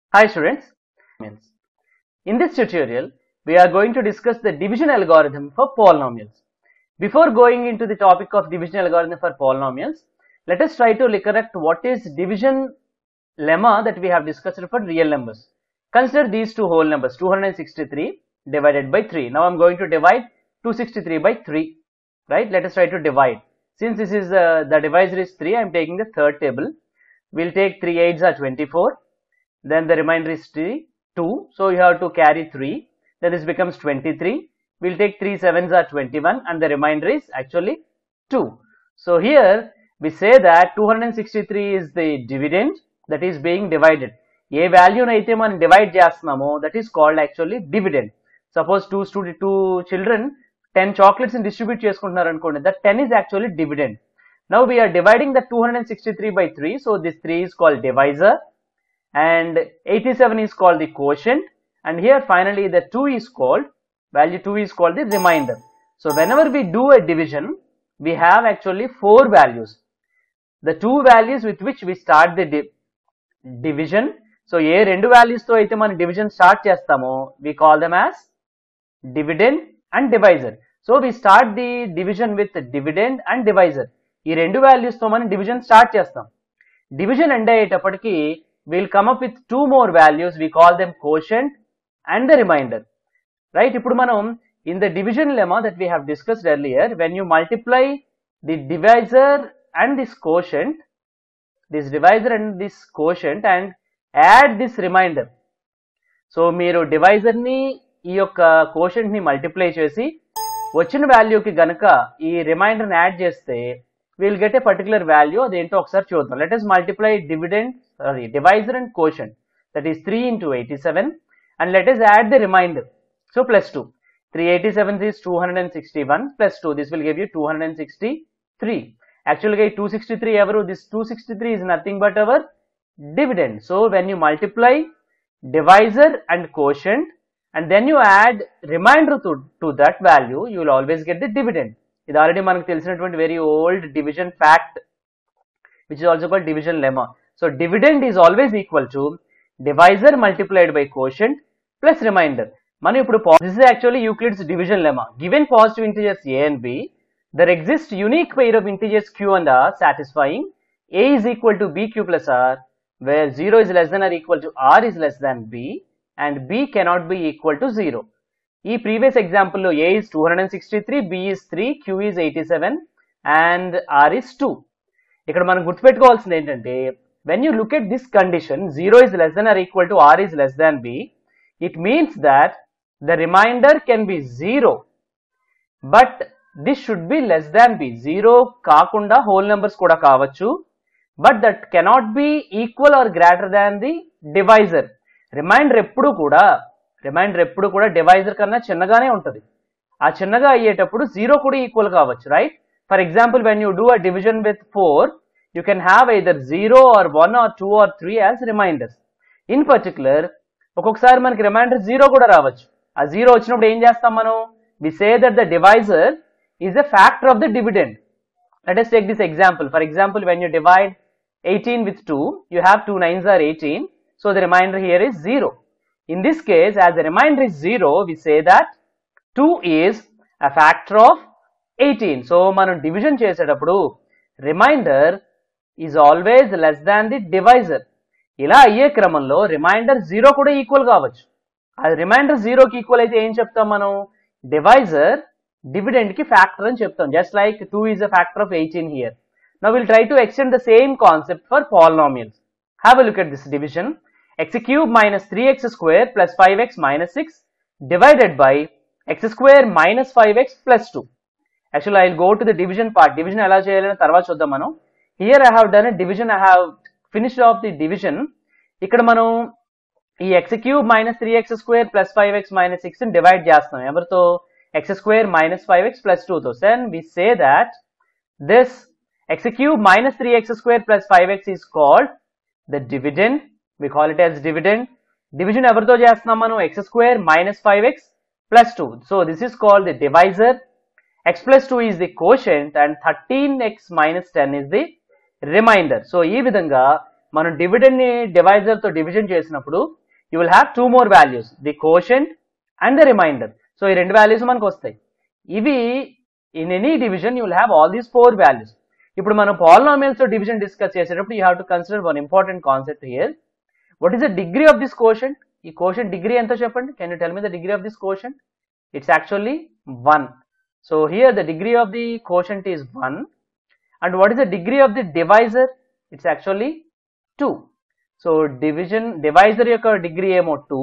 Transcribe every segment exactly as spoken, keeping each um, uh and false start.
Hi students, in this tutorial we are going to discuss the division algorithm for polynomials. Before going into the topic of division algorithm for polynomials, let us try to recollect what is division lemma that we have discussed for real numbers. Consider these two whole numbers, two hundred sixty-three divided by three. Now I am going to divide two hundred sixty-three by three, right? Let us try to divide. Since this is uh, the divisor is three, I am taking the third table. We'll take three eights are twenty-four. Then the remainder is two, so you have to carry three, then this becomes twenty-three. We'll take three sevens are twenty-one and the remainder is actually two. So here we say that two hundred sixty-three is the dividend that is being divided. ఏ వాల్యూని అయితే మనం divide చేస్తున్నామో that is called actually dividend. Suppose two student two children ten chocolates in distribute చేసుకుంటున్నారు అనుకోండి, that ten is actually dividend. Now we are dividing the two hundred sixty-three by three, so this three is called divisor. And eighty-seven is called the quotient, and here finally the two is called, value two is called the remainder. So whenever we do a division, we have actually four values. The two values with which we start the di division. So ఏ రెండు values తో అయితే మనం division start చేస్తామో, we call them as dividend and divisor. So we start the division with dividend and divisor. ఈ రెండు values తో మనం division start చేస్తాం. Division end అయ్యేటప్పటికి we'll come up with two more values. We call them quotient and the remainder, right? ఇప్పుడు మనం in the division lemma that we have discussed earlier, when you multiply the divisor and this quotient, this divisor and this quotient and add this remainder, so మీరు divisor ని ఈ యొక్క quotient ని multiply చేసి వచ్చిన value కి గనక ఈ remainder ని add చేస్తే we'll get a particular value. అదేంటో ఒకసారి చూద్దాం. Let us multiply dividend sorry divisor and quotient, that is three into eighty-seven, and let us add the remainder. So plus two, three eighty-seven is two hundred sixty-one plus two, this will give you two hundred sixty-three. Actually two hundred sixty-three ever, this two hundred sixty-three is nothing but our dividend. So when you multiply divisor and quotient and then you add remainder to, to that value, you will always get the dividend. ఇది already మనకు తెలిసినటువంటి very old division fact, which is also called division lemma. So dividend is always equal to divisor multiplied by quotient plus remainder. మనం ఇప్పుడు this is actually Euclid's division lemma. Given positive integers a and b, there exists unique pair of integers q and r satisfying a is equal to bq plus r, where zero is less than or equal to r is less than b and b cannot be equal to zero. ఈ previous example లో a is two hundred sixty-three, b is three, q is eighty-seven and r is two. ఇక్కడ మనం గుర్తుపెట్టుకోవాల్సింది ఏంటంటే, when you look at this condition, zero is less than or equal to r is less than b, it means that the remainder can be zero, but this should be less than b. zero కాకుండా whole numbers కూడా కావచ్చు, but that cannot be equal or greater than the divisor. Remainder ఎప్పుడు కూడా reminder ఎప్పుడు కూడా divisor కన్నా చిన్నగానే ఉంటుంది. ఆ చిన్నగా అయ్యేటప్పుడు జీరో కూడా ఈక్వల్ కావచ్చు, right? For example when you do a division with four, you can have either zero or one or two or three as reminders. In particular, ఒక్కొక్కసారి మనకి రిమైండర్ జీరో కూడా రావచ్చు. ఆ జీరో వచ్చినప్పుడు ఏం చేస్తాం మనం? We say that the divisor is a factor of the dividend. Let us take this example. For example, when you divide eighteen with two, you have two nines are eighteen, so the remainder here is zero. In this case, as the remainder is zero, we say that two is a factor of eighteen. So మనం division చేసేటప్పుడు remainder is always less than the divisor. ఇలా అయ్యే క్రమంలో reminder zero కూడా equal కావచ్చు. అది reminder జీరోకి equal అయితే ఏం చెప్తాం మనం? డివైజర్ డివిడెండ్ కి ఫ్యాక్టర్ అని చెప్తాం. Just like two is a factor of eighteen here. Now we'll try to extend the same concept for polynomials. Have a look at this division. X cube minus three x square plus five x minus six divided by x square minus five x plus two. Actually, I'll go to the division part. Division ఎలా చేయాలని తర్వాత చూద్దాం మనం. Here I have done a division. I have finished off the division. ఇక్కడ మనం ఈ x cube minus three x square plus five x minus six ని divide చేస్తాం. ఎవరితో? x square minus five x plus two తో. Then we say that this x cube minus three x square plus five x is called the dividend. We call it as dividend. Division ఎవరితో చేస్తున్నాం మనం? x square minus five x plus two. So this is called the divisor. X plus two is the quotient and thirteen x minus ten is the remainder. So ఈ విధంగా మనం dividend ని divisor తో division చేసినప్పుడు you will have two more values, the quotient and the remainder. So ఈ రెండు values మనకు వస్తాయి. ఇవి in any division you will have all these four values. ఇప్పుడు మనం పాలినామియల్స్ తో డివిజన్ డిస్కస్ చేసేటప్పుడు you have to consider one important concept here. What is the degree of this quotient? ఈ కోషెంట్ డిగ్రీ ఎంతో చెప్పండి. Can you tell me the degree of this quotient? It's actually one. So here the degree of the quotient is one. And what is the degree of the divisor? It's actually two. So division divisor యొక్క degree ఏమో two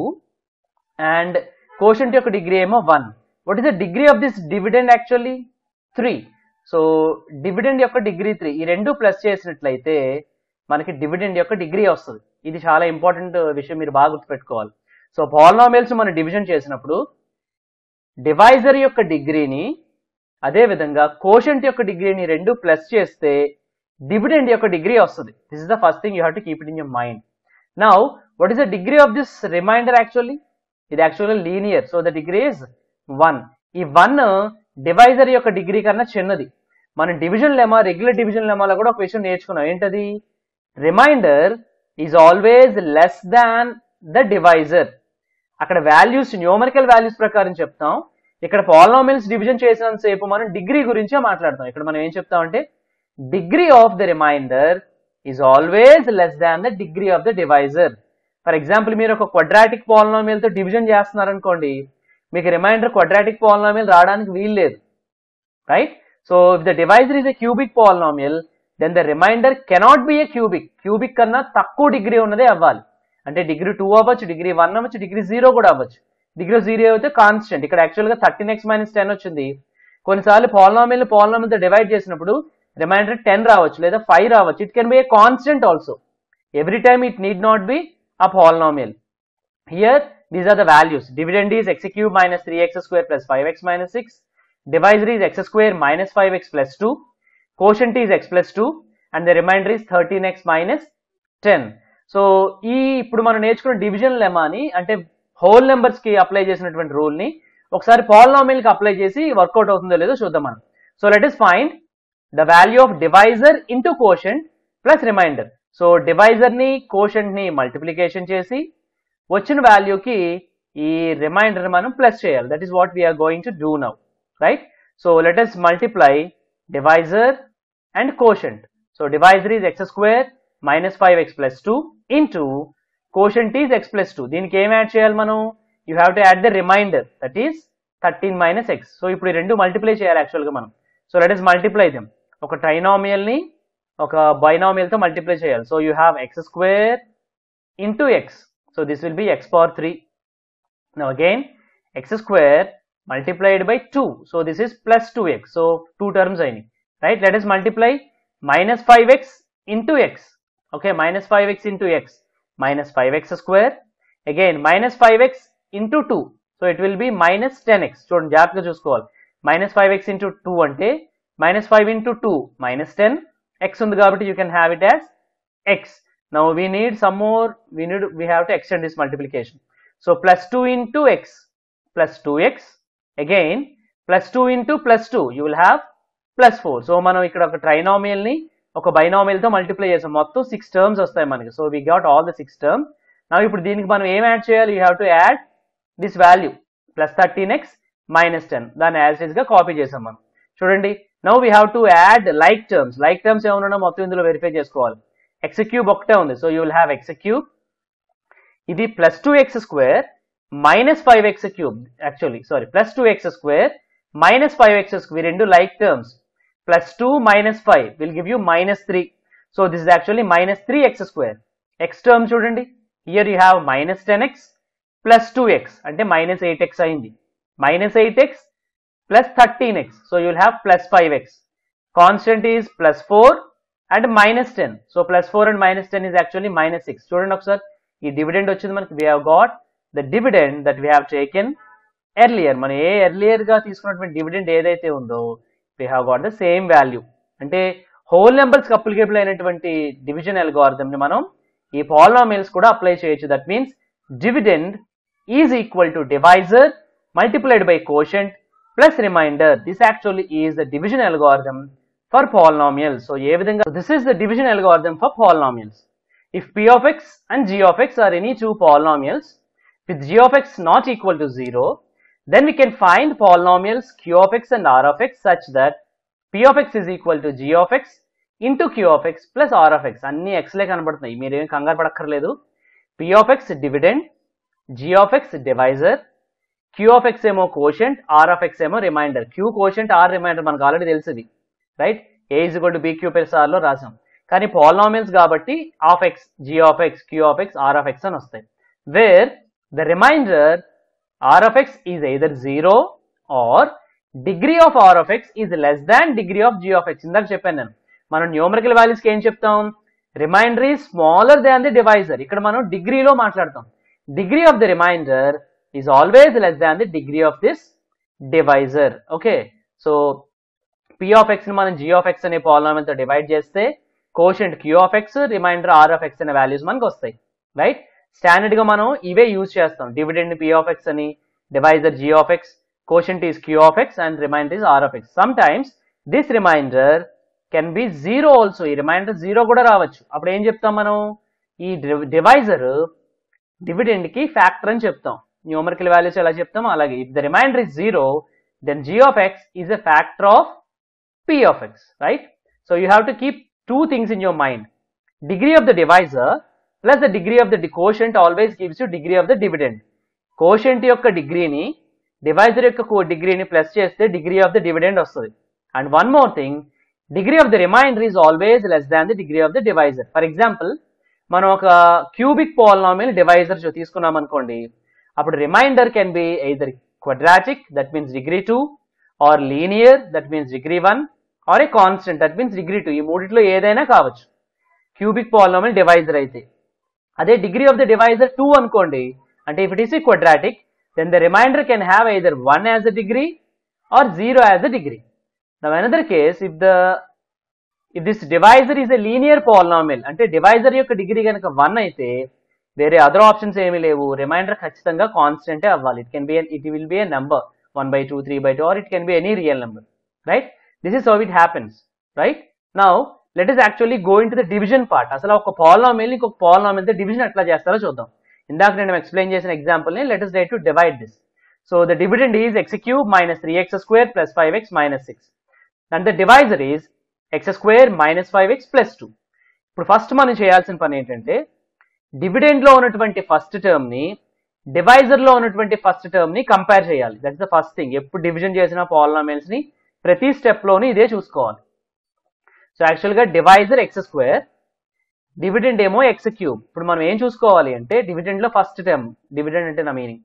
and quotient యొక్క degree ఏమో one. What is the degree of this dividend actually? three. So dividend యొక్క degree three. ఈ రెండు plus చేసినట్లయితే మనకి dividend యొక్క డిగ్రీ వస్తుంది. ఇది చాలా ఇంపార్టెంట్ విషయం, మీరు బాగా గుర్తుపెట్టుకోవాలి. సో పాలినామియల్స్ మనం డివిజన్ చేసినప్పుడు డివైజర్ యొక్క డిగ్రీని అదే విధంగా కోషెంట్ యొక్క డిగ్రీని రెండు ప్లస్ చేస్తే డివిడెండ్ యొక్క డిగ్రీ వస్తుంది. This is the first thing you have to keep it in your mind. Now what is the degree of this remainder? Actually ఇది actually linear. So the degree is one. ఈ one divisor యొక్క degree కన్నా చిన్నది. మనం division lemma, regular division లెమాలో కూడా ఒక విషయం నేర్చుకున్నాం. ఏంటది? Remainder is always less than the divisor. అక్కడ వాల్యూస్ న్యూమరికల్ వాల్యూస్ ప్రకారం చెప్తాం. ఇక్కడ పాలినామియల్స్ డివిజన్ చేసినంత సేపు మనం డిగ్రీ గురించే మాట్లాడతాం. ఇక్కడ మనం ఏం చెప్తామంటే degree of the remainder is always less than the degree of the divisor. For example, మీరు ఒక క్వాడ్రాటిక్ పాలినామియల్ తో డివిజన్ చేస్తున్నారనుకోండి, మీకు రిమైండర్ క్వాడ్రాటిక్ పాలినామియల్ రావడానికి వీలు లేదు, right? So if the divisor is a cubic polynomial then the remainder cannot be a cubic. Cubic కన్నా తక్కువ డిగ్రీ ఉన్నదే అవ్వాలి. అంటే డిగ్రీ టూ అవ్వచ్చు, డిగ్రీ వన్ అవ్వచ్చు, డిగ్రీ జీరో కూడా అవ్వచ్చు. డిగ్రీ జీరో అయితే కాన్స్టెంట్. ఇక్కడ యాక్చువల్గా థర్టీన్ ఎక్స్ మైనస్ టెన్ వచ్చింది. కొన్నిసార్లు పాలినామియల్ పాలినామియల్తో డివైడ్ చేసినప్పుడు రిమైండర్ టెన్ రావచ్చు లేదా ఫైవ్ రావచ్చు. It can be a constant also. Every time it need not be a polynomial. Here these are the values. Dividend is x cube minus three x square plus five x minus six. Divisor is x square minus five x plus two. Quotient is x plus two and the remainder is thirteen x minus ten. So ఈ ఇప్పుడు మనం నేర్చుకున్న division లెమాని, అంటే whole numbers కి apply చేసినటువంటి rule ని ఒకసారి పాలినామియల్ కి అప్లై చేసి వర్కౌట్ అవుతుందో లేదో చూద్దాం మనం. So let us find the value of divisor into quotient plus remainder. So divisor ని కోషెంట్ ని మల్టిప్లికేషన్ చేసి వచ్చిన వాల్యూకి ఈ రిమైండర్ మనం ప్లస్ చేయాలి. That is what we're going to do now, right? So let us multiply divisor and quotient. So divisor is x square minus five x plus two into quotient is x plus two. దీనికి ఏం add చేయాలి మనం? You have to add the remainder, that is thirteen minus x. So ఇప్పుడు ఈ రెండు multiply చేయాలి యాక్చువల్గా మనం. So let us multiply them. ఒక ట్రైనామియల్ ని ఒక బైనామియల్ తో మల్టిప్లై చేయాలి. So you have x square into x. So this will be x power three. Now again x square multiplied by two. So this is plus two x. So two terms అయినాయి, right? Let us multiply minus five x into x. Okay, minus five x into x minus five x square, again minus five x into two, so it will be minus ten x. చూడండి జాగ్రత్తగా చూసుకోవాలి. minus five x into two అంటే minus five into two minus ten, x ఉంది కాబట్టి you can have it as x. Now we need some more, we need we have to extend this multiplication. So plus two into x plus two x, again plus two into plus two, you will have plus four. So మనం ఇక్కడ ఒక trinomial ని ఒక binomial తో multiply చేసాం. మొత్తం six terms వస్తాయి మనకి. So we got all the six terms. నా ఇప్పుడు దీనికి మనం ఏం యాడ్ చేయాలి? You have to add this value plus thirteen x minus ten. దాన్ని యాజ్ ఇట్ ఈస్ గా కాపీ చేసాం మనం. చూడండి, now we have to add like terms. Like terms ఏమన్నా మొత్తం ఇందులో వెరిఫై చేసుకోవాలి. ఎక్స్ క్యూబ్ ఒకటే ఉంది, so you will have x cube. ఇది plus two x square minus five X cube, actually sorry plus two x square minus five x square, రెండు like terms. Plus two minus five will give you minus three. So this is actually minus three x square. X term చూడండి, here you have minus ten x plus two x అంటే minus eight x అయింది. Minus eight x plus thirteen x. So you will have plus five x. Constant is plus four and minus ten. So plus four and minus ten is actually minus six. చూడండి ఒకసారి, ఈ dividend వచ్చింది మనకి. We have got the dividend that we have taken earlier. మనం ఏ earlier గా తీసుకున్నటువంటి dividend ఏదైతే ఉందో we have got the same value. అంటే హోల్ నెంబర్స్ కి అప్లికేబుల్ అయినటువంటి డివిజన్ అల్గోరిథం ని మనం ఈ పాలినామియల్స్ కూడా అప్లై చేయొచ్చు. That means dividend is equal to divisor multiplied by quotient plus remainder. This actually is the division algorithm for polynomials. So ఏ విధంగా this is the division algorithm for polynomials. if p of x and g of x are any two polynomials with g of x not equal to zero, then we can find polynomials q of x and r of x such that p of x is equal to g of x into q of x plus r of x. అన్ని x లే కనబడుతున్నాయి, మీరేం కంగారు పడక్కర్లేదు. p of x dividend, g of x divisor, q of x ఏమో quotient, r of x ఏమో remainder. q quotient, r remainder మనకు already తెలుసుది, right? a is equal to b q plus r లో రాసాం. కానీ polynomials కాబట్టి of x, g of x, q of x, r of x అని వస్తాయి. where the remainder r of x is either zero or degree of r of x is less than degree of g of x. ఇందాక చెప్పాను నేను, మనం numerical వాల్యూస్కి ఏం చెప్తాం? Remainder is smaller than the divisor. ఇక్కడ మనం డిగ్రీలో మాట్లాడతాం. Degree of the remainder is always less than the degree of this divisor. Okay, so p of x ని మనం g ఆఫ్ x అనే పాలినామియల్ తో డివైడ్ చేస్తే quotient q of x, remainder r of x అనే values మనకు వస్తాయి, right? Standard గా మనం ఇవే యూజ్ చేస్తాం. డివిడెండ్ p ఆఫ్ x అని, divisor g of x, quotient is q of x and remainder is r of x. Sometimes this remainder can be zero also. ఈ remainder zero కూడా రావచ్చు. అప్పుడు ఏం చెప్తాం మనం? ఈ డివైజర్ డివిడెండ్ కి ఫ్యాక్టర్ అని చెప్తాం. న్యూమరికల్ వాల్యూస్ ఎలా చెప్తాం అలాగే. If the remainder is zero, then g of x is a factor of p of x, right? So you have to keep two things in your mind. Degree of the divisor plus the degree of the quotient always gives you degree of the dividend. Quotient యొక్క డిగ్రీని divisor యొక్క డిగ్రీని plus చేస్తే degree of the dividend వస్తుంది. And one more thing, degree of the remainder is always less than the degree of the divisor. For example, మనం ఒక cubic polynomial divisor తీసుకున్నాం అనుకోండి, అప్పుడు remainder can be either quadratic, that means degree two, or linear, that means degree one, or a constant, that means degree two. ఈ మూడిట్లో ఏదైనా కావచ్చు cubic polynomial divisor అయితే. అదే degree of the divisor two అనుకోండి, అంటే if it is a quadratic, then the remainder can have either one as a degree or zero as a degree. Now another case, if the if this divisor is a linear polynomial, అంటే divisor యొక్క degree కనుక one అయితే వేరే other options ఏమీ లేవు, reminder ఖచ్చితంగా కాన్స్టెంటే అవ్వాలి. It can be it will be a number one by two, three by two, or it can be any real number, right? This is how it happens, right? Now let us actually go into the division part. అసలు ఒక polynomial ఇంకొక polynomial తో division ఎట్లా చేస్తారో చూద్దాం. ఇందాక నేను explain చేసిన ఎగ్జాంపుల్ ని let us try to divide this. So the dividend is x cube minus three x square plus five x minus six. And the divisor is x square minus five x plus two. ఇప్పుడు first మనం చేయాల్సిన పని ఏంటంటే dividend లో ఉన్నటువంటి first term ని divisor లో ఉన్నటువంటి ఫస్ట్ టర్మ్ ని కంపేర్ చేయాలి. That's the first thing. ఎప్పుడు డివిజన్ చేసిన పాలినామియల్స్ ని ప్రతి స్టెప్ లోని ఇదే చూసుకోవాలి. సో యాక్చువల్ గా డివైజర్ ఎక్స్ స్క్వేర్, డివిడెండ్ ఏమో ఎక్స్ క్యూబ్. ఇప్పుడు మనం ఏం చూసుకోవాలి అంటే డివిడెండ్ లో ఫస్ట్ టర్మ్, డివిడెండ్ అంటే నా మీనింగ్.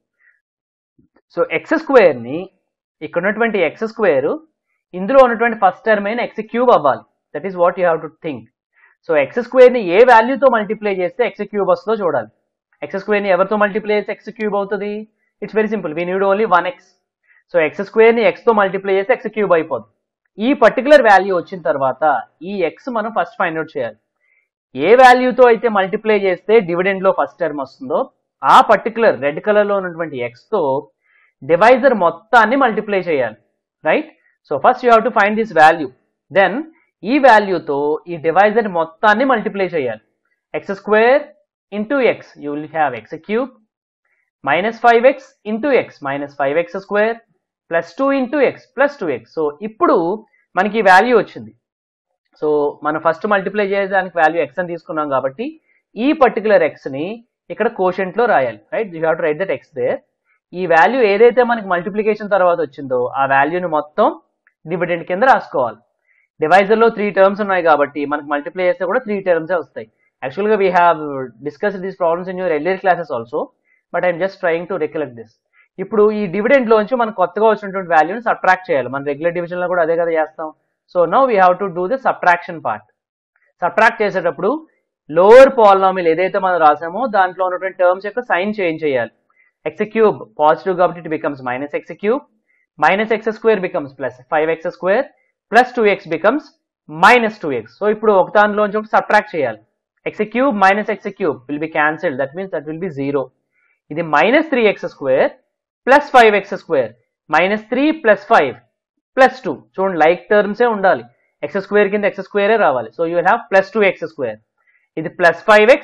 సో ఎక్స్ స్క్వేర్ ని ఇక్కడ ఉన్నటువంటి ఎక్స్ స్క్వేర్ ఇందులో ఉన్నటువంటి ఫస్ట్ టర్మ్ అయిన ఎక్స్ క్యూబ్ అవ్వాలి. That is what you have to think. So x square ని ఏ వాల్యూతో మల్టిప్లై చేస్తే ఎక్స్ క్యూబ్ వస్తుందో చూడాలి. ఎక్స్ స్క్వేర్ ని ఎవరితో మల్టిప్లై చేస్తే ఎక్స్ క్యూబ్ అవుతుంది? It's very simple, we need only one x. So x square ని ఎక్స్ తో మల్టిప్లై చేస్తే ఎక్స్ క్యూబ్ అయిపోతుంది. ఈ పర్టికులర్ వాల్యూ వచ్చిన తర్వాత ఈ ఎక్స్ మనం ఫస్ట్ ఫైండ్ అవుట్ చేయాలి. ఏ వాల్యూతో అయితే మల్టిప్లై చేస్తే డివిడెండ్ లో ఫస్ట్ టర్మ్ వస్తుందో ఆ పర్టికులర్ రెడ్ కలర్ లో ఉన్నటువంటి ఎక్స్ తో డివైజర్ మొత్తాన్ని మల్టిప్లై చేయాలి, right? So first you have to find this value, then ఈ వాల్యూతో ఈ డివైజర్ మొత్తాన్ని మల్టిప్లై చేయాలి. X square into x, you will have x cube, minus five x into x, minus five x square, plus two into x, plus two x. So ఇప్పుడు మనకి ఈ value వచ్చింది. సో మనం ఫస్ట్ మల్టిప్లై చేయడానికి value x అని తీసుకున్నాం కాబట్టి ఈ పర్టికులర్ ఎక్స్ ని ఇక్కడ కోషెంట్ లో రాయాలి, right? You have to write that x there. ఈ వాల్యూ ఏదైతే మనకి మల్టిప్లికేషన్ తర్వాత వచ్చిందో ఆ వాల్యూని మొత్తం డివిడెండ్ కింద రాసుకోవాలి. డివైజర్ లో త్రీ టర్మ్స్ ఉన్నాయి కాబట్టి మనకి మల్టిప్లై చేస్తే కూడా త్రీ టర్మ్స్ వస్తాయి. యాక్చువల్ గా we have discussed these problems in your earlier classes also, but I'm just trying to recollect this. ఇప్పుడు ఈ డివిడెండ్ లోంచి మనం కొత్తగా వచ్చినటువంటి వాల్యూని సబ్ట్రాక్ట్ చేయాలి. మన రెగ్యులర్ డివిజన్ లో కూడా అదే కదా చేస్తాం. So now we have to do the subtraction part. Subtract చేసేటప్పుడు లోవర్ పాలినామియల్ ఏదైతే మనం రాసామో దాంట్లో ఉన్నటువంటి టర్మ్స్ యొక్క సైన్ చేంజ్ చేయాలి. ఎక్స్ క్యూబ్ పాజిటివ్ కాబట్టి it becomes minus x cube, minus x square becomes plus five x square, plus two x becomes minus two x. So ఇప్పుడు ఒక దానిలోంచి ఒకటి సబ్ట్రాక్ట్ చేయాలి. X cube minus x cube will be cancelled, that means that will be zero. ఇది minus three x square plus five x square, minus three plus five plus two. చూడండి like టర్మ్సే ఉండాలి, x square కింద x స్క్వేరే రావాలి. So you will have plus two x square. ఇది plus five x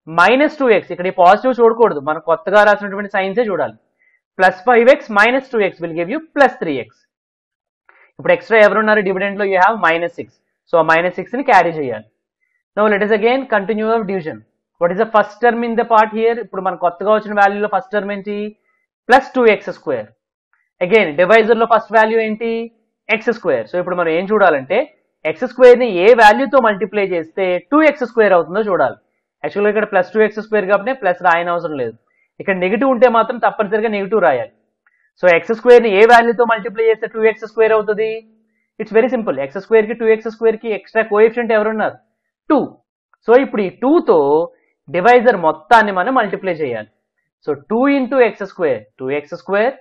minus two x, ఇక్కడ ఈ positive చూడకూడదు, మనం కొత్తగా రాసినటువంటి సైన్సే చూడాలి. Plus five x minus two x will give you plus three x. ఇప్పుడు ఎక్స్ట్రా ఎవరున్నారు డివిడెండ్ లో? You have minus six. So minus six ని క్యారీ చేయాలి. Now let us again continue our division. What is the first term in the part here? ఇప్పుడు మన కొత్తగా వచ్చిన వాల్యూలో ఫస్ట్ టర్మ్ ఏంటి? Plus two x square. Again divisor లో first value ఏంటి? X square. సో ఇప్పుడు మనం ఏం చూడాలంటే ఎక్స్ స్క్వేర్ ని ఏ వాల్యూతో మల్టిప్లై చేస్తే టూ ఎక్స్ స్క్వేర్ అవుతుందో చూడాలి. యాక్చువల్గా ఇక్కడ ప్లస్ టూ ఎక్స్ స్క్వేర్ కాబట్టి ప్లస్ రాయని అవసరం లేదు. ఇక్కడ నెగిటివ్ ఉంటే మాత్రం తప్పనిసరిగా నెగిటివ్ రాయాలి. సో ఎక్స్ స్క్వేర్ ని ఏ వాల్యూతో మల్టిప్లై చేస్తే టూ ఎక్స్ స్క్వేర్ అవుతుంది? It's very simple. X square కి టూ ఎక్స్ స్క్వేర్ కి ఎక్స్ట్రా కోఎఫిషియంట్ ఎవరున్నారు? టూ. సో ఇప్పుడు ఈ టూ తో డివైజర్ మొత్తాన్ని మనం మల్టిప్లై చేయాలి. So two into x square two x square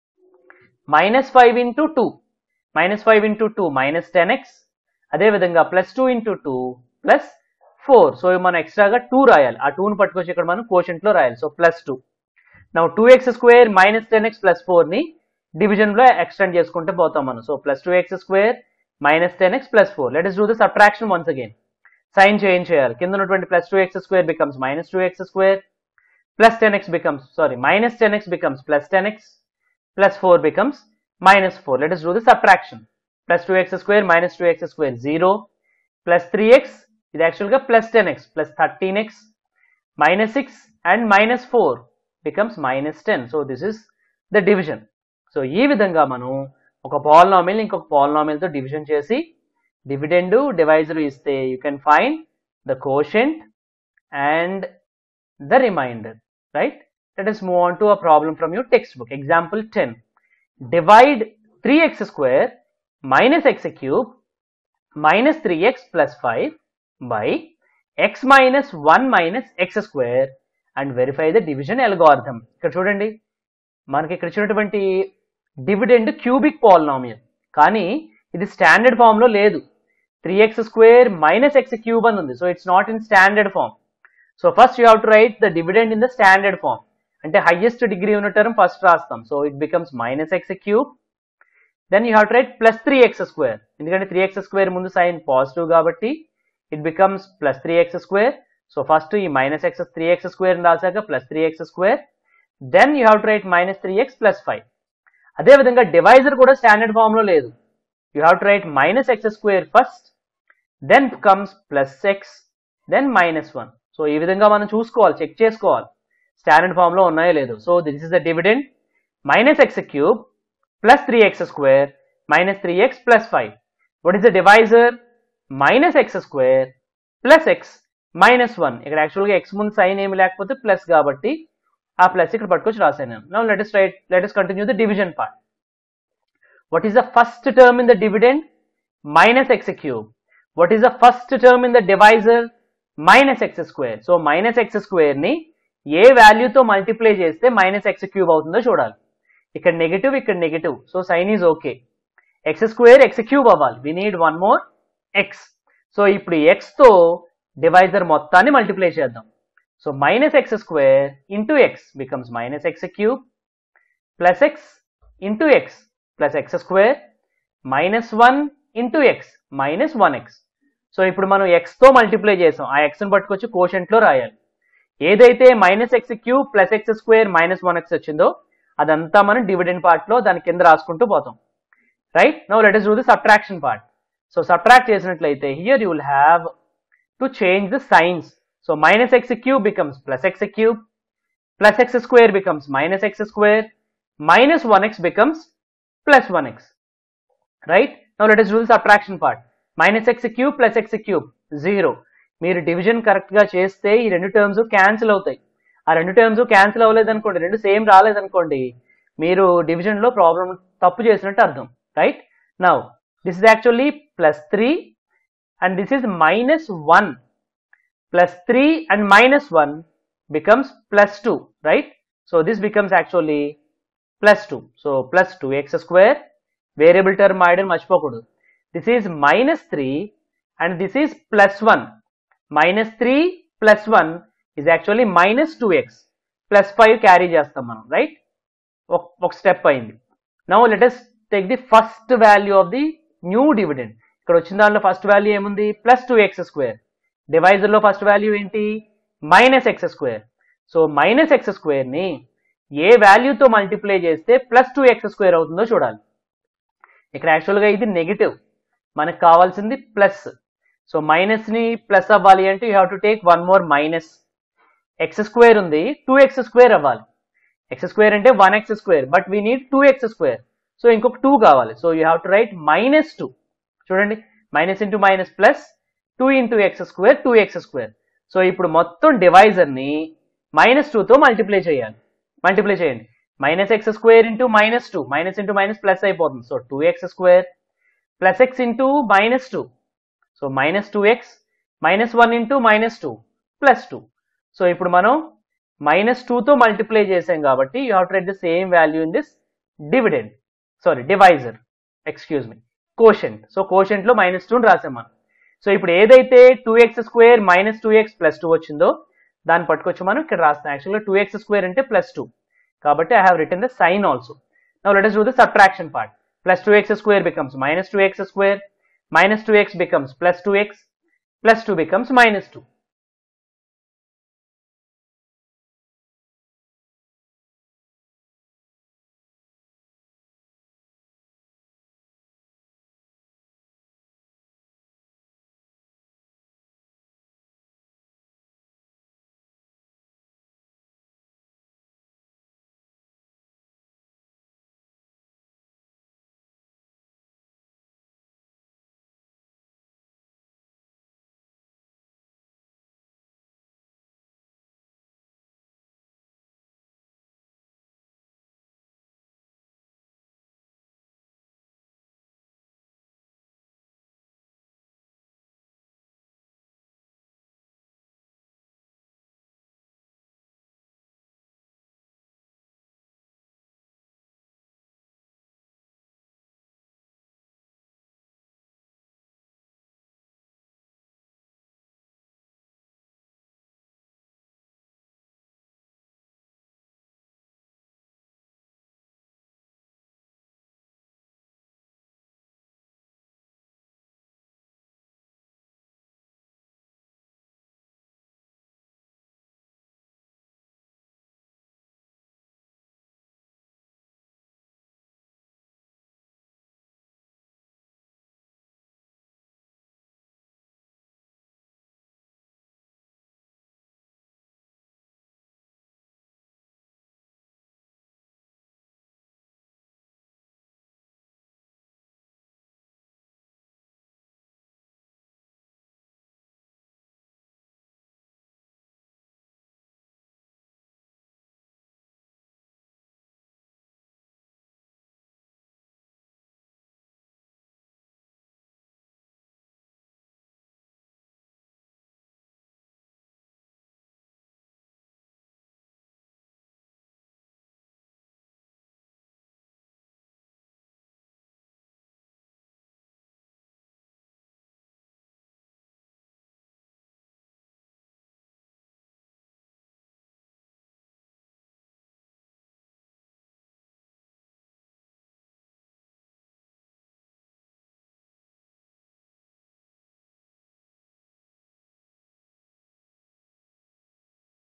minus five into two minus five into two minus ten x. అదేవిధంగా plus two into two plus four. So మనం ఎక్స్ట్రాగా two రాయాలి. ఆ టూని పట్టుకొచ్చి ఇక్కడ మనం కోషెంట్ లో రాయాలి. So plus two. Now two x square minus ten x plus four ని డివిజన్ లో ఎక్స్టెండ్ చేసుకుంటే పోతాం మనం. So plus two x square minus ten x plus four. Let us do the subtraction once again. Sign change చేయాలి. కింద ఉన్నటువంటి plus two x square becomes minus two x square plus ten x becomes sorry minus ten x becomes plus ten x plus four becomes minus four. Let us do the subtraction. Plus two x square minus two x square zero plus three x ఇది యాక్చువల్గా plus ten x plus thirteen x minus six and minus four becomes minus ten. So this is the division. So ఈ విధంగా మనం ఒక polynomial ఇంకొక polynomial తో division చేసి dividend divisor ఇస్తే you can find the quotient and the remainder, right? Let us move on to a problem from your textbook. Example ten. Divide three x square minus x cube minus three x plus five by x minus one minus x square and verify the division algorithm. ఇక్కడ చూడండి, మనకి ఇక్కడ ఇచ్చినటువంటి dividend cubic polynomial, కానీ ఇది standard form లో లేదు. Three x square minus x cube అని ఉంది. So it's not in standard form. So first you have to write the dividend in the standard form. అంటే హైయెస్ట్ డిగ్రీ ఉన్న term first రాస్తాం. So it becomes minus x cube. Then you have to write plus three x square. ఎందుకంటే three x square ముందు sign positive కాబట్టి it becomes plus three x square. So first ఈ minus X three x square రాసాక plus three x square. Then you have to write minus three x plus five. అదేవిధంగా divisor కూడా standard form లో లేదు. You have to write minus x square first, then comes plus x, then minus one. So ఈ విధంగా మనం చూసుకోవాలి, check చేసుకోవాలి standard form లో ఉన్నాయో లేదో. So this is the dividend minus x cube plus three x square minus three x plus five. What is the divisor? Minus x square plus x minus one. ఇక్కడ యాక్చువల్గా X ముందు sign ఏమి లేకపోతే plus కాబట్టి ఆ plus ఇక్కడ పట్టుకొచ్చి రాసాను. Now let us write let us continue the division part. What is the first term in the dividend? Minus x cube. What is the first term in the divisor? Minus x square. So minus x square ని ఏ వాల్యూతో multiply చేస్తే minus x cube అవుతుందో చూడాలి. ఇక్కడ negative, ఇక్కడ negative. So sign is okay. X square x cube అవ్వాలి. We need one more x. So ఇప్పుడు ఎక్స్ తో డివైజర్ మొత్తాన్ని మల్టిప్లై చేద్దాం. So minus x square into x becomes minus x cube plus x into x plus x square minus one into x minus one x. So ఇప్పుడు మనం X తో multiply చేసాం. ఆ ఎక్స్ని పట్టుకొచ్చి కోషెంట్ లో రాయాలి. ఏదైతే minus x cube plus x square minus one x వచ్చిందో అదంతా మనం డివిడెండ్ పార్ట్ లో దాని కింద రాసుకుంటూ పోతాం, right? Now let us do the subtraction part. So subtract చేసినట్లయితే here you will have to change the signs. So minus x cube becomes plus x cube plus x square becomes minus x square minus one x becomes plus one x, right? Now let us do the subtraction part. Minus x cube plus x cube zero. మీరు division correct గా చేస్తే ఈ రెండు terms cancel అవుతాయి. ఆ రెండు terms cancel అవ్వలేదు అనుకోండి, రెండు సేమ్ రాలేదనుకోండి, మీరు డివిజన్ లో ప్రాబ్లం తప్పు చేసినట్టు అర్థం, right? Now this is actually plus three and this is minus one. Plus three and minus one becomes plus two, right? So this becomes actually plus two. So plus two x square, variable term మాయడం మర్చిపోకూడదు. This is minus three and this is plus one. Minus three plus one is actually minus two x plus five carry చేస్తాం మనం, right? ఒక step అయింది. Now let us take the first value of the new dividend. ఇక్కడ వచ్చిన దాంట్లో first value ఏముంది? Plus two x square. Divisor లో first value ఏంటి? Minus x square. So minus x స్క్వేర్ని ఏ వాల్యూతో మల్టిప్లై చేస్తే ప్లస్ టూ ఎక్స్ స్క్వేర్ అవుతుందో చూడాలి. ఇక్కడ యాక్చువల్గా ఇది నెగిటివ్, మనకు కావాల్సింది ప్లస్. సో మైనస్ని ప్లస్ అవ్వాలి అంటే you have to take one more minus. X square ఉంది, టూ ఎక్స్ స్క్వేర్ అవ్వాలి. ఎక్స్ స్క్వేర్ అంటే one x square, but we need two x square. So ఇంకొక టూ కావాలి. So you have to write minus two. చూడండి, minus into minus plus two into x square, two x square. So ఇప్పుడు మొత్తం డివైజర్ని minus టూతో multiply చేయాలి. Multiply చేయండి. Minus x square into minus two, minus into minus plus అయిపోతుంది. So two x square plus x into minus two. So minus two x minus one into minus two plus two. So ఇప్పుడు మనం minus టూతో multiply చేసాం కాబట్టి you have to write the same value in this dividend, sorry divisor, excuse me, quotient. So కోషెంట్లో minus టూని రాసాం మనం. So ఇప్పుడు ఏదైతే two x square minus two x plus two వచ్చిందో దాన్ని పట్టుకొచ్చి మనం ఇక్కడ రాస్తాం. యాక్చువల్గా టూ ఎక్స్ స్క్వేర్ అంటే ప్లస్ టూ కాబట్టి I have written the sign also. Now let us do the subtraction part. Plus two x square becomes minus two x square, minus two x becomes plus two x, plus two becomes minus two.